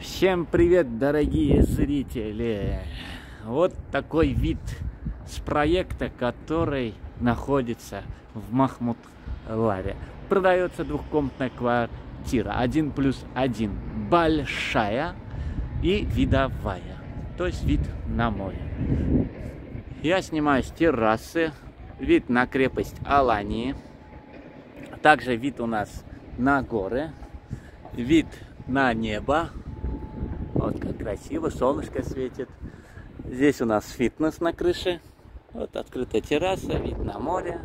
Всем привет, дорогие зрители! Вот такой вид с проекта, который находится в Махмуд-Ларе. Продается двухкомнатная квартира 1+1, большая и видовая, то есть вид на море. Я снимаю с террасы, вид на крепость Алании, также вид у нас на горы, вид на небо. Вот как красиво, солнышко светит. Здесь у нас фитнес на крыше. Вот открытая терраса, вид на море.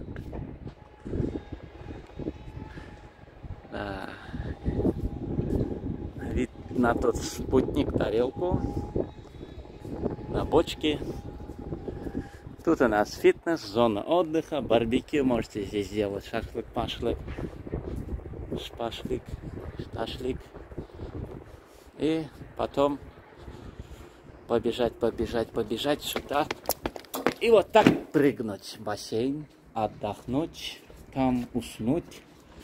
Да. Вид на тот спутник, тарелку, на бочки. Тут у нас фитнес, зона отдыха, барбекю. Можете здесь делать шашлык, пашлык, шпашлык, шташлик. И потом побежать сюда. И вот так прыгнуть в бассейн, отдохнуть, там уснуть.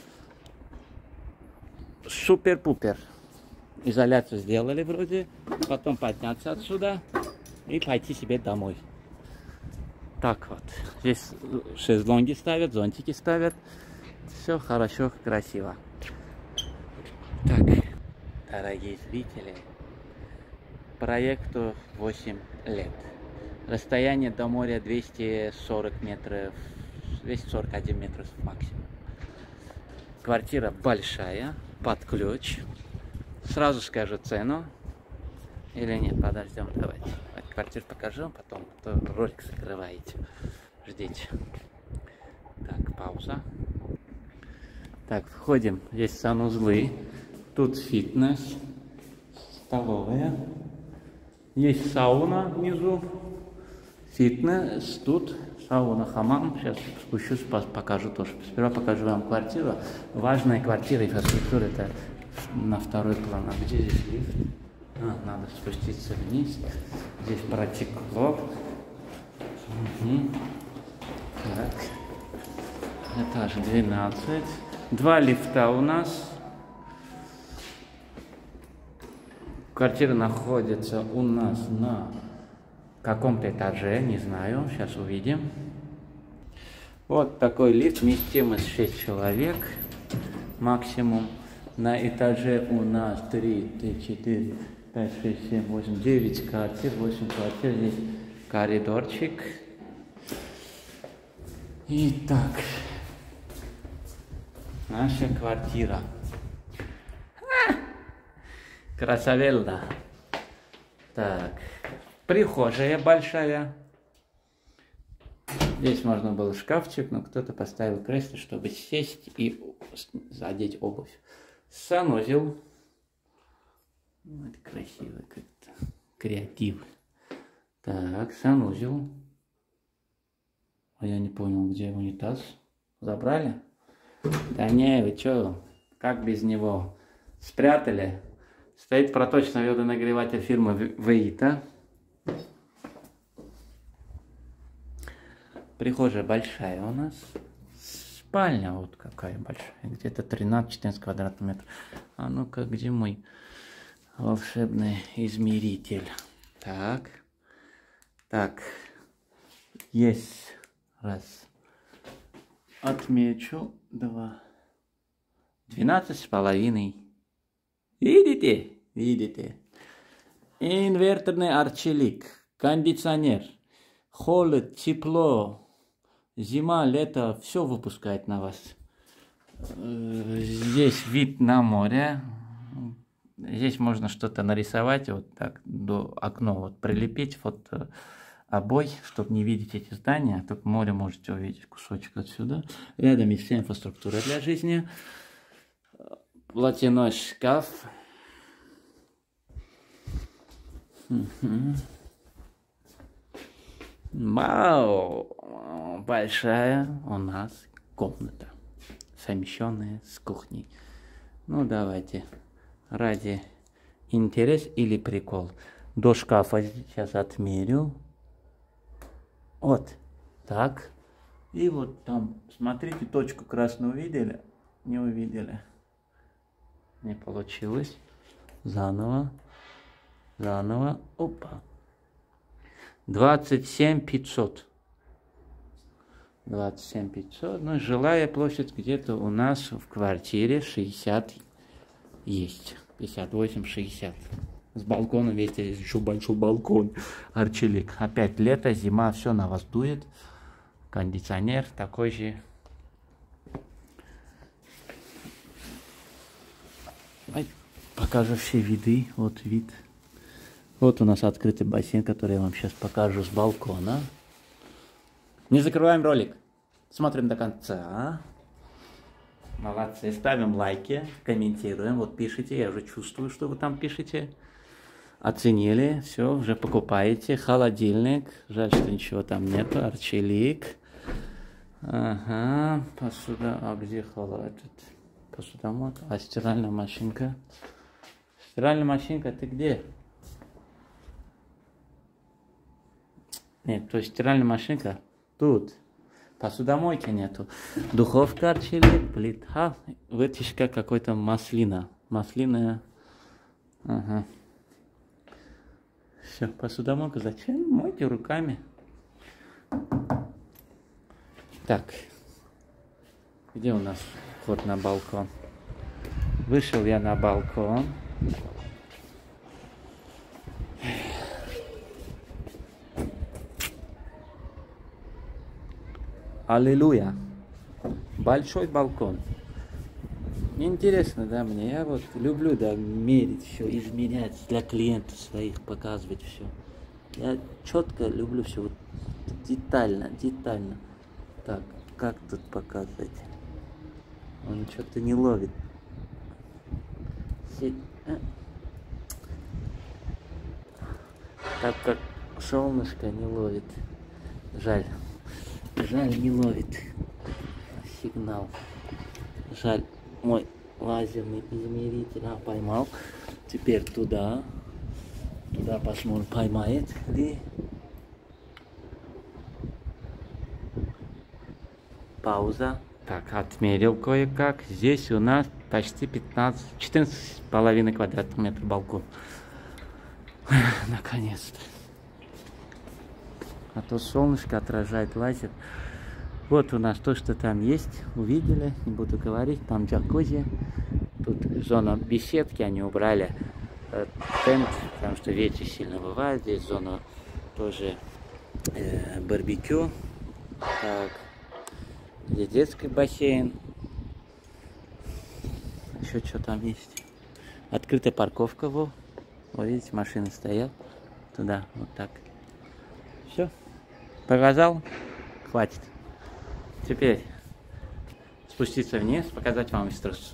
Супер-пупер. Изоляцию сделали вроде. Потом подняться отсюда и пойти себе домой. Так вот. Здесь шезлонги ставят, зонтики ставят. Все хорошо, красиво. Так. Дорогие зрители, проекту 8 лет. Расстояние до моря 240 метров, 241 метр максимум. Квартира большая, под ключ. Сразу скажу цену. Или нет, подождем, давайте. Квартиру покажу, потом ролик закрываете. Ждите. Так, пауза. Так, входим. Здесь санузлы. Тут фитнес, столовая, есть сауна внизу, фитнес, тут сауна, хамам. Сейчас спущусь, покажу тоже. Сперва покажу вам квартиру. Важная квартира, инфраструктура, это на второй план. А где здесь лифт? Надо спуститься вниз. Здесь протекло. Угу. Так, этаж 12. Два лифта у нас. Квартира находится у нас на каком-то этаже, не знаю, сейчас увидим. Вот такой лифт, вместимость 6 человек максимум. На этаже у нас 3, 4, 5, 6, 7, 8, 9 квартир, 8 квартир. Здесь коридорчик. Итак, наша квартира. Красавелла. Так, прихожая большая. Здесь можно было шкафчик, но кто-то поставил кресло, чтобы сесть и одеть обувь. Санузел. Вот красиво как-то. Креатив. Так, санузел. А я не понял, где унитаз. Забрали? Да не, вы чё? Как без него? Спрятали? Стоит проточный водонагреватель фирмы Веита. Прихожая большая у нас. Спальня вот какая большая. Где-то 13-14 квадратных метров. А ну-ка, где мой волшебный измеритель? Так. Так. Есть. Раз. Отмечу. 2. 12,5. Видите? Видите? Инверторный арчелик, кондиционер, холод, тепло, зима, лето, все выпускает на вас. Здесь вид на море. Здесь можно что-то нарисовать, вот так до окна вот прилепить, вот обой, чтобы не видеть эти здания. Тут море можете увидеть кусочек отсюда. Рядом есть вся инфраструктура для жизни. Платяной шкаф. Вау! Большая у нас комната, совмещенная с кухней. Ну, давайте, ради интерес или прикол. До шкафа сейчас отмерю. Вот так. И вот там, смотрите, точку красную увидели? Не увидели. Не получилось. Заново. Заново. Опа. 27 500. 27 500. Ну, жилая площадь где-то у нас в квартире 60 есть. 58-60. С балконом, видите, есть еще большой балкон. Арчелик. Опять лето, зима, все на вас дует. Кондиционер такой же. Покажу все виды. Вот вид. Вот у нас открытый бассейн, который я вам сейчас покажу с балкона. Не закрываем ролик. Смотрим до конца. Молодцы. Ставим лайки, комментируем. Вот пишите. Я уже чувствую, что вы там пишете. Оценили. Все, уже покупаете. Холодильник. Жаль, что ничего там нету. Арчелик. Ага. Посуда. А где холодильник? Посудомойка. А стиральная машинка? Стиральная машинка, ты где? Нет, то есть стиральная машинка тут. Посудомойки нету. Духовка Арчелик, плита, вытяжка какой-то маслина. Маслиная. Ага. Все, посудомойка. Зачем? Мойте руками. Так. Где у нас вход на балкон? Вышел я на балкон. Аллилуйя. Большой балкон. Интересно, да, мне. Я вот люблю, да, мерить все, измерять для клиентов своих, показывать все. Я четко люблю все, вот, детально, детально. Так, как тут показывать? Он что-то не ловит. Так как солнышко не ловит. Жаль. Жаль, не ловит сигнал. Жаль, мой лазерный измеритель. Поймал. Теперь туда. Туда посмотрим, поймает ли. Пауза. Так, отмерил кое-как. Здесь у нас почти 14,5 квадратных метров балкон. Наконец-то. А то солнышко отражает лазер. Вот у нас то, что там есть. Увидели, не буду говорить. Там джакузи. Тут зона беседки, они убрали тент, потому что ветер сильно бывает. Здесь зона тоже барбекю. Так. Здесь детский бассейн. Еще что там есть? Открытая парковка. Вот видите, машины стоят. Туда, вот так. Все. Показал? Хватит. Теперь спуститься вниз, показать вам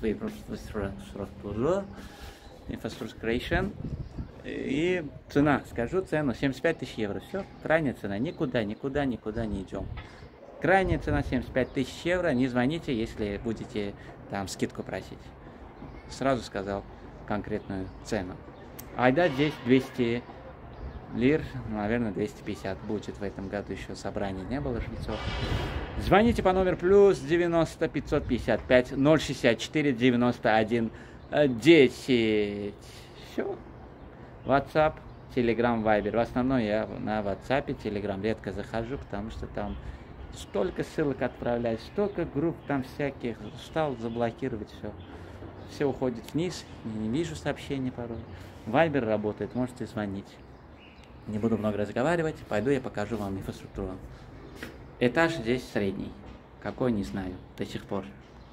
инфраструктуру и цена. Скажу цену 75 тысяч евро. Все, крайняя цена. Никуда не идем. Крайняя цена 75 тысяч евро. Не звоните, если будете там скидку просить. Сразу сказал конкретную цену. Айда здесь 200 лир, наверное, 250 будет в этом году, еще собрания не было жильцов. Звоните по номеру плюс 90 555 064 91 10. Все. WhatsApp, Telegram, Viber. В основном я на WhatsApp, Telegram редко захожу, потому что там столько ссылок отправляю, столько групп там всяких. Стал заблокировать все. Все уходит вниз, не вижу сообщений порой. Viber работает, можете звонить. Не буду много разговаривать, пойду я покажу вам инфраструктуру. Этаж здесь средний. Какой, не знаю до сих пор.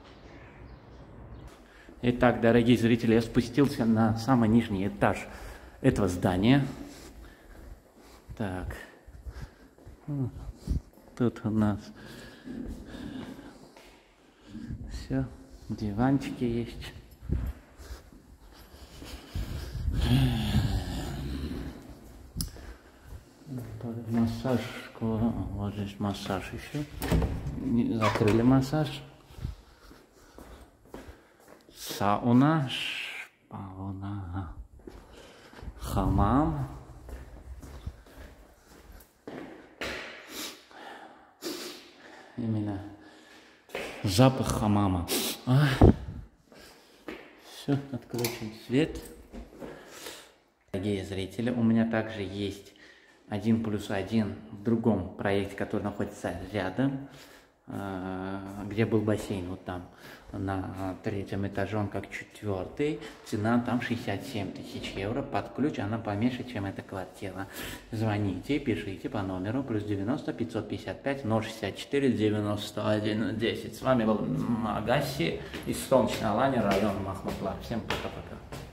Итак, дорогие зрители, я спустился на самый нижний этаж этого здания. Так. Тут у нас все. Диванчики есть. Массажку. Вот здесь массаж еще. Закрыли массаж. Сауна. Шпауна. Хамам. Именно запах хамама. Все, отключен свет. Дорогие зрители, у меня также есть 1+1 в другом проекте, который находится рядом, где был бассейн, вот там на 3-м этаже, он как 4-й, цена там 67 тысяч евро, под ключ она поменьше, чем эта квартира. Звоните, пишите по номеру +90 555 064 91 10. С вами был Магаси из Солнечной Алани, район Махмутлар. Всем пока-пока.